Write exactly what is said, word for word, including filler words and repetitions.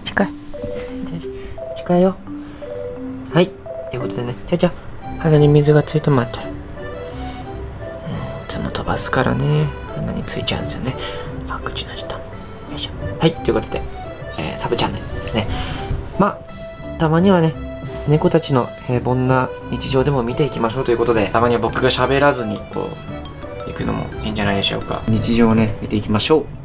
近い。近いよ。はい。ということでね、ちゃちゃ、鼻に水がついてもらったら。うん、いつも飛ばすからね、鼻についちゃうんですよね。あ、口の下。よいしょ。はい。ということで、えー、サブチャンネルですね。まあ、たまにはね、猫たちの平凡な日常でも見ていきましょうということで、たまには僕が喋らずに、こう、行くのもいいんじゃないでしょうか。日常をね、見ていきましょう。